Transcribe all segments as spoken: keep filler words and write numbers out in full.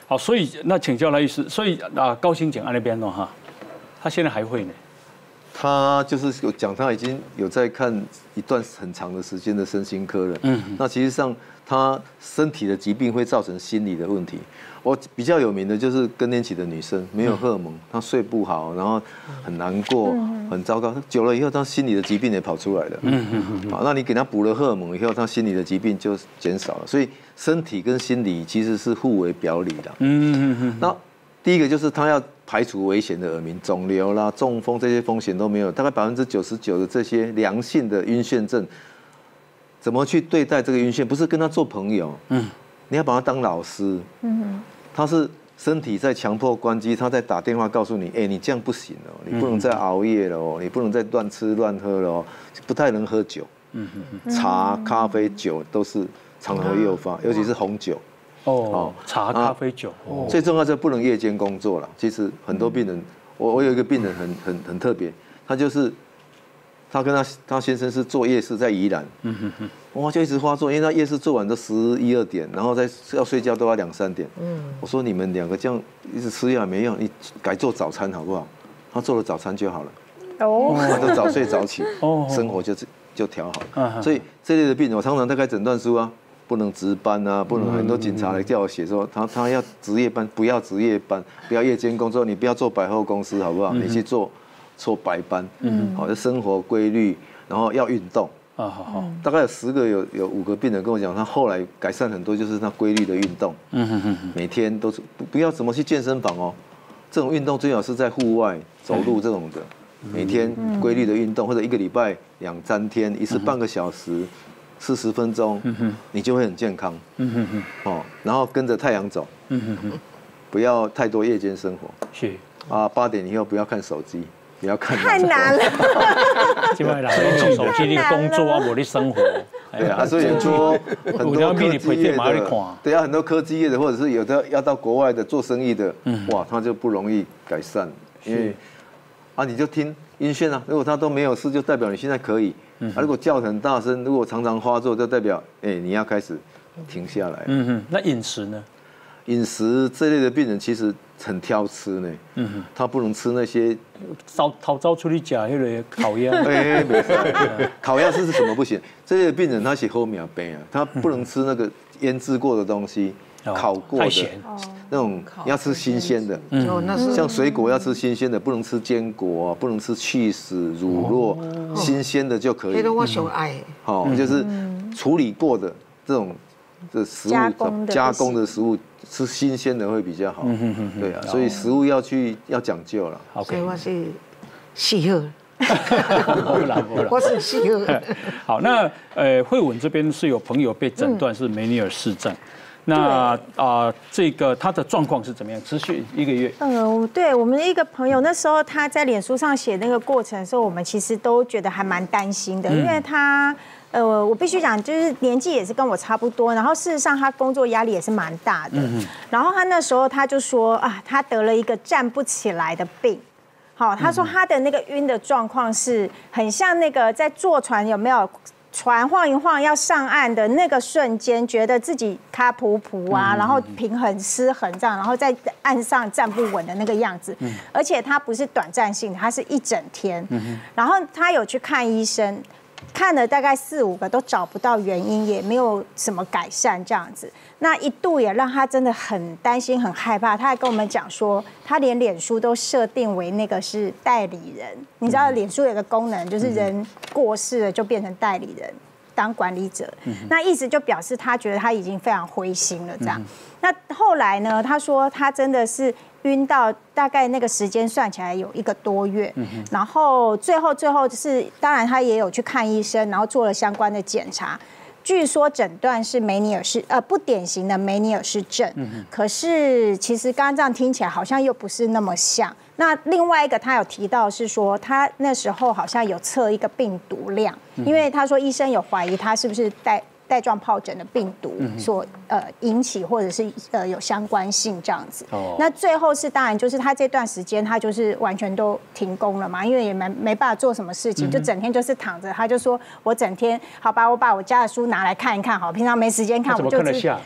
好，所以那请教赖医师，所以啊，高薪检案那边呢哈，他现在还会呢？ 他就是有讲，他已经有在看一段很长的时间的身心科了。嗯，那其实上他身体的疾病会造成心理的问题。我比较有名的就是更年期的女生，没有荷尔蒙，她睡不好，然后很难过，很糟糕。久了以后，她心理的疾病也跑出来了。嗯嗯嗯。好，那你给她补了荷尔蒙以后，她心理的疾病就减少了。所以身体跟心理其实是互为表里的。嗯嗯嗯。那第一个就是她要排除危险的耳鸣、肿瘤啦、中风这些风险都没有，大概百分之九十九的这些良性的晕眩症，怎么去对待这个晕眩？不是跟他做朋友，嗯，你要把他当老师，嗯，他是身体在强迫关机，他在打电话告诉你，哎，你这样不行哦，你不能再熬夜了哦，你不能再乱吃乱喝了哦，不太能喝酒，嗯嗯，茶、咖啡、酒都是常常会诱发，尤其是红酒。 哦，茶、咖啡、酒，哦， 最重要就不能夜间工作了。其实很多病人，我我有一个病人很很很特别，他就是他跟他他先生是做夜市在宜兰，嗯哼哼，哇就一直发作，因为他夜市做完都十一二点，然后再要睡觉都要两三点。嗯，我说你们两个这样一直吃药也没用，你改做早餐好不好？他做了早餐就好了。哦，他都早睡早起，哦，生活就就调好了。所以这类的病人，我常常在开诊断书啊。不能值班啊，不能很多警察来叫我写说他他要值夜班，不要值夜班，不要夜间工作，你不要做百货公司好不好？你去做做白班，嗯，好，就生活规律，然后要运动啊，好好，大概有十个有有五个病人跟我讲，他后来改善很多，就是他规律的运动，嗯哼哼，每天都是不不要怎么去健身房哦，这种运动最好是在户外走路这种的，每天规律的运动，或者一个礼拜两三天，一次半个小时。四十分钟，你就会很健康。哦，然后跟着太阳走，不要太多夜间生活。是啊，八点以后不要看手机，不要看。 太难了。 今晚来用手机你工作啊，我的生活。 对啊，所以很多很多科技业的，对啊，很多科技业的，或者是有的要到国外的做生意的，哇，他就不容易改善，因为啊，你就听音讯啊，如果他都没有事，就代表你现在可以。啊，如果叫很大声，如果常常发作，就代表哎、欸、你要开始停下来。嗯哼， 那饮食呢？ 饮食这类的病人其实很挑吃呢。嗯哼，他不能吃那些早早早出去讲那个烤鸭。 哎，没事，烤鸭是什么不行？这类的病人他是后面病啊，他不能吃那个腌制过的东西。烤过的那种要吃新鲜的，像水果要吃新鲜的，不能吃坚果，不能吃cheese、乳酪，新鲜的就可以。 这个我最爱。 好，就是处理过的这种的食物，加工的食物吃新鲜的会比较好。对啊，所以食物要去要讲究了。 所以我是喜贺。 我我是喜贺。 好，那呃，慧文这边是有朋友被诊断是梅尼尔氏症。那啊、呃，这个他的状况是怎么样？持续一个月。 嗯，对我们的一个朋友，那时候他在脸书上写那个过程的时候，我们其实都觉得还蛮担心的，因为他呃，我必须讲，就是年纪也是跟我差不多，然后事实上他工作压力也是蛮大的。嗯、然后他那时候他就说啊，他得了一个站不起来的病。好，他说他的那个晕的状况是很像那个在坐船有没有？船晃一晃要上岸的那个瞬间，觉得自己卡噗噗啊，然后平衡失衡这样，然后在岸上站不稳的那个样子。而且它不是短暂性的，它是一整天。然后他有去看医生，看了大概四五个都找不到原因，也没有什么改善这样子。那一度也让他真的很担心、很害怕。他还跟我们讲说，他连脸书都设定为那个是代理人。你知道，脸书有个功能，就是人过世了就变成代理人，当管理者。那意思就表示他觉得他已经非常灰心了这样。那后来呢？他说他真的是晕到大概那个时间算起来有一个多月，然后最后最后是，当然他也有去看医生，然后做了相关的检查。据说诊断是梅尼尔氏呃不典型的梅尼尔氏症，嗯、可是其实刚刚这样听起来好像又不是那么像。那另外一个他有提到是说，他那时候好像有测一个病毒量，嗯、因为他说医生有怀疑他是不是带带状疱疹的病毒所呃引起，或者是呃有相关性这样子。哦、那最后是当然就是他这段时间他就是完全都停工了嘛，因为也没没办法做什么事情，就整天就是躺着。他就说我整天好吧，我把我家的书拿来看一看，好，平常没时间看，我就自己。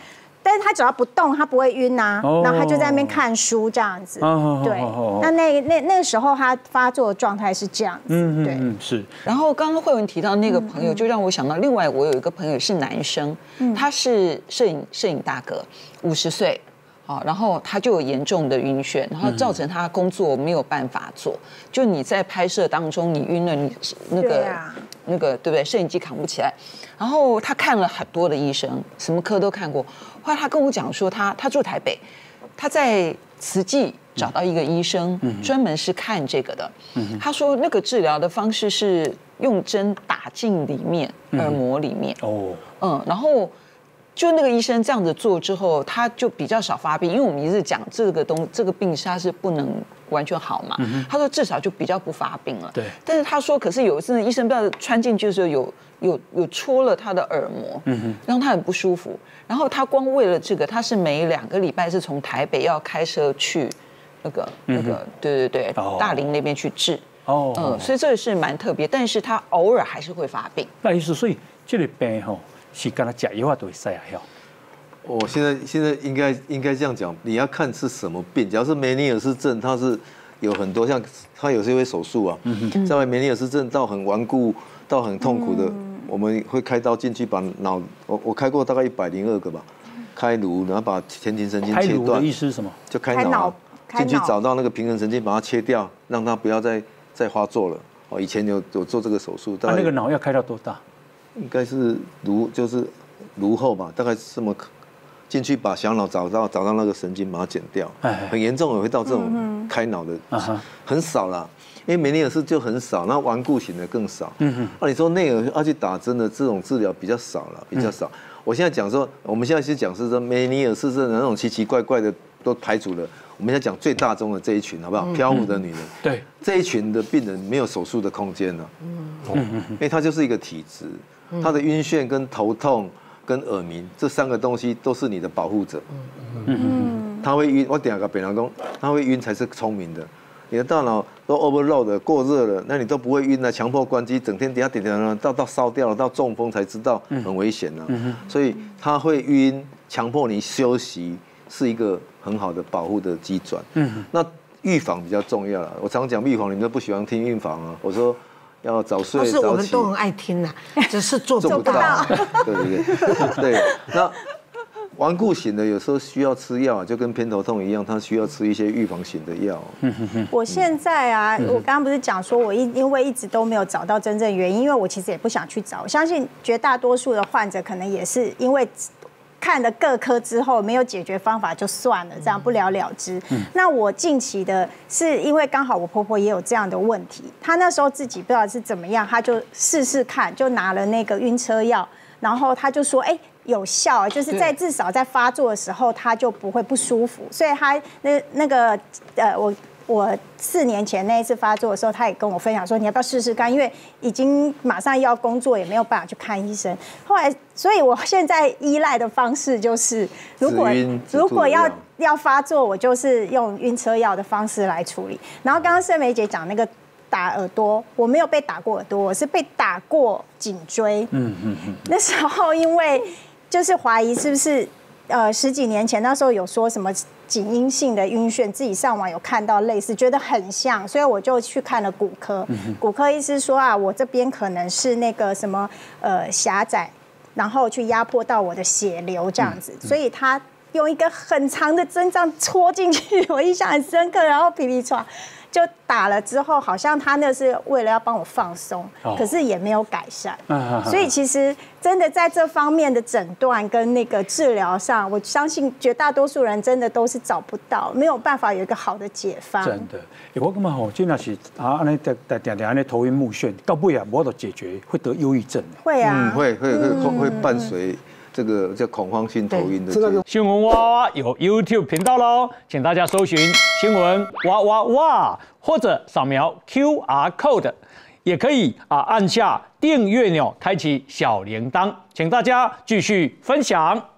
但是他只要不动，他不会晕呐、啊，然后他就在那边看书这样子。对，那那那那个时候他发作的状态是这样子。嗯对， 嗯是。 然后刚刚慧文提到那个朋友，就让我想到另外我有一个朋友是男生，他是摄影摄影大哥，五十岁。啊，然后他就有严重的晕眩，然后造成他工作没有办法做。就你在拍摄当中，你晕了，你那个、啊、那个对不对？摄影机扛不起来。然后他看了很多的医生，什么科都看过。后来他跟我讲说他，他他住台北，他在慈济找到一个医生，嗯、专门是看这个的。嗯、他说那个治疗的方式是用针打进里面耳膜里面。哦，嗯，然后。就那个医生这样子做之后，他就比较少发病，因为我们一直讲这个东这个病它是不能完全好嘛。嗯、他说至少就比较不发病了。对。但是他说，可是有一次医生不知道穿进去的时候有有有戳了他的耳膜，嗯、让他很不舒服。然后他光为了这个，他是每两个礼拜是从台北要开车去那个、嗯、那个对对对、哦、大林那边去治。哦。嗯，所以这个是蛮特别，但是他偶尔还是会发病。 那意思，所以这个病吼。是跟他吃药啊，都会塞啊药。 我现在现在应该应该这样讲，你要看是什么病。只要是梅尼尔氏症，它是有很多像他有些会手术啊，嗯、在梅尼尔氏症到很顽固到很痛苦的，嗯、我们会开刀进去把脑，我我开过大概一百零二个吧，开颅，然后把前庭神经切断。 开颅的意思是什么？ 就开脑，进去找到那个平衡神经，把它切掉，让它不要再再发作了。哦，以前有有做这个手术。 那、啊、那个脑要开到多大？ 应该是颅就是颅后吧，大概这么进去把小脑找到找到那个神经把它剪掉，很严重也会到这种开脑的，很少啦，因为梅尼尔氏就很少，那顽固型的更少。嗯哼，那你说内耳要去打针的这种治疗比较少了，比较少。我现在讲说，我们现在是讲是说梅尼尔氏症的那种奇奇怪怪的都排除了。我们现在讲最大宗的这一群，好不好？漂浮的女人，对这一群的病人没有手术的空间了，嗯，因为它就是一个体质。他的晕眩、跟头痛、跟耳鸣这三个东西都是你的保护者。嗯，他会晕，我等下跟别人讲，他会晕才是聪明的。你的大脑都 overload 的过热了，那你都不会晕了，强迫关机，整天等下点点到到烧掉了，到中风才知道很危险了。嗯、所以他会晕，强迫你休息是一个很好的保护的机转。嗯，那预防比较重要了。我常讲预防，你们都不喜欢听预防啊。我说。要早睡早起， 是我们都很爱听呐，只是做不到。 对对对，对。那顽固型的有时候需要吃药，就跟偏头痛一样，它需要吃一些预防型的药。 我现在啊，我刚刚不是讲说，我因因为一直都没有找到真正原因，因为我其实也不想去找。我相信绝大多数的患者可能也是因为。看了各科之后没有解决方法就算了，这样不了了之。嗯、那我近期的是因为刚好我婆婆也有这样的问题，她那时候自己不知道是怎么样，她就试试看，就拿了那个晕车药，然后她就说，哎、欸，有效，就是在至少在发作的时候，她就不会不舒服。所以她那那个呃我。我四年前那一次发作的时候，他也跟我分享说，你要不要试试看？因为已经马上要工作，也没有办法去看医生。后来，所以我现在依赖的方式就是，如果如果要要发作，我就是用晕车药的方式来处理。然后刚刚盛梅姐讲那个打耳朵，我没有被打过耳朵，我是被打过颈椎。嗯嗯嗯。那时候因为就是怀疑是不是。呃，十几年前那时候有说什么颈因性的晕眩，自己上网有看到类似，觉得很像，所以我就去看了骨科。嗯、骨科医师说啊，我这边可能是那个什么呃狭窄，然后去压迫到我的血流这样子，嗯、所以他用一个很长的针这样戳进去，我印象很深刻，然后皮皮唰。就打了之后，好像他那是为了要帮我放松，哦、可是也没有改善。啊、所以其实真的在这方面的诊断跟那个治疗上，我相信绝大多数人真的都是找不到，没有办法有一个好的解方。 真的，我感觉吼，真的是啊，安尼定定定安尼头晕目眩，到尾啊无得解决，会得忧郁症。 会啊， 嗯、会会会会伴随。这个叫恐慌性头晕的。 新闻哇哇有 YouTube 频道喽，请大家搜寻新闻哇哇哇，或者扫描 Q R code， 也可以啊按下订阅钮，开启小铃铛，请大家继续分享。